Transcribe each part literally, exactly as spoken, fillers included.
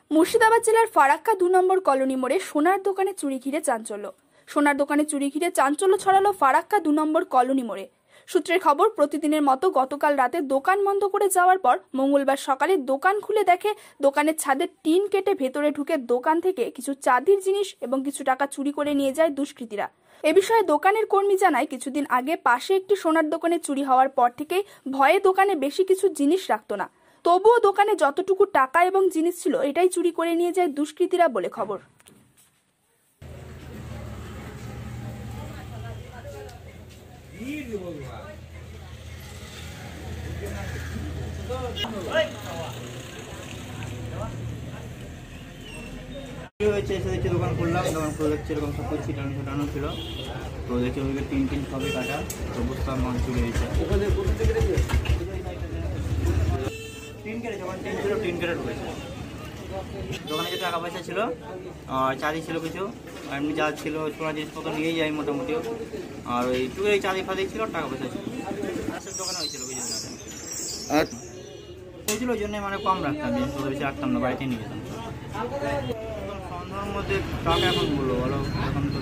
মুর্শিদাবাদ জেলার ফারাক্কা দু নম্বর কলোনি মোড়ে সোনার দোকানে চুরি ঘিরে চাঞ্চল্য। সোনার দোকানে চুরি ঘিরে চাঞ্চল্য ছড়ালো ফারাক্কা দু নম্বর কলোনি মোড়ে। সূত্রের খবর, প্রতিদিনের মতো গতকাল রাতে দোকান বন্ধ করে যাওয়ার পর মঙ্গলবার সকালে দোকান খুলে দেখে দোকানের ছাদের টিন কেটে ভেতরে ঢুকে দোকান থেকে কিছু চাঁদির জিনিস এবং কিছু টাকা চুরি করে নিয়ে যায় দুষ্কৃতীরা। এ বিষয়ে দোকানের কর্মী জানায়, কিছুদিন আগে পাশে একটি সোনার দোকানে চুরি হওয়ার পর থেকেই ভয়ে দোকানে বেশি কিছু জিনিস রাখতো না, তবুও দোকানে যতটুকু টাকা এবং জিনিস ছিল এটাই চুরি করে নিয়ে যায় দুষ্কৃতীরা বলে খবর। হয়েছে এসে দেখছি দোকান খুললাম, দোকান খুলে দেখছি এরকম সব কিছু ছিটানো ছিটানো ছিল। তো দেখছি ওইদিকে টিন টিন সবই কাটা, তো বুঝতাম মাল চুরি হয়েছে। টিন কেটে যখন টিন ছিল টিন কেটে ঢুকেছে। দোকানে যে টাকা পয়সা ছিল আর চাঁদি ছিল কিছু, এমনি যা ছিল সোনা জিনিসপত্র নিয়েই যাই মোটামুটি। আর ওই টুকু এই চাঁদি ফাঁদি ছিল, টাকা পয়সা ছিল। দোকানে হয়েছিল কিছু হয়েছিল, ওই জন্যই মানে কম রাখতাম, জিনিসপত্র বেশি রাখতাম না, বাড়িতে নিয়ে যেতাম। সন্ধ্যার মধ্যে টাকা এখন বললো বলো, এখন তো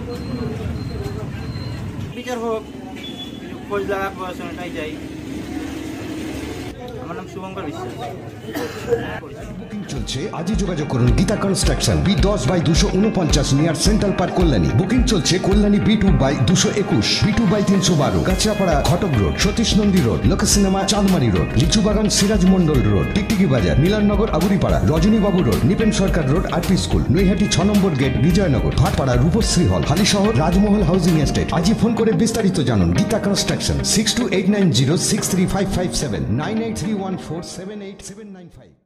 বিচার হোক, কিছু খোঁজ লাগার পড়াশোনাটাই যাই। আমার নাম শুভঙ্কর বিশ্বাস। বুকিং চলছে, আজই যোগাযোগ করুন গীতা কনস্ট্রাকশন, বি দশ বাই দুশো উনপঞ্চাশ near central park Kalyani. Booking চলছে কল্যাণী বি টু বাই দুশো একুশ, বি টু বাই তিনশো বারো, Kanchrapara Ghatak road, Satish Nandi road, Lok cinema Chandmari road, Lichubagan Siraj Mondal road, Tiktiki Bazar, Milannagar Aguripara, Rajanibabu road, Nipen Sarkar road, RP school, Naihati ছ নম্বর gate, Bijoynagar, Bhatpara, Rupashree hall, Halisahar, Rajmahal housing estate. আজই ফোন করে বিস্তারিত জানুন। Geeta construction, six two eight nine zero six three five five seven, nine eight three one four seven eight seven nine five.